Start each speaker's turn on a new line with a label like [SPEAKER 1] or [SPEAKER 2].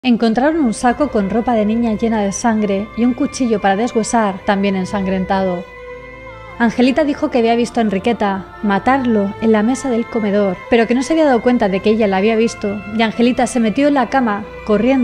[SPEAKER 1] Encontraron un saco con ropa de niña llena de sangre y un cuchillo para deshuesar, también ensangrentado. Angelita dijo que había visto a Enriqueta matarlo en la mesa del comedor, pero que no se había dado cuenta de que ella la había visto, y Angelita se metió en la cama corriendo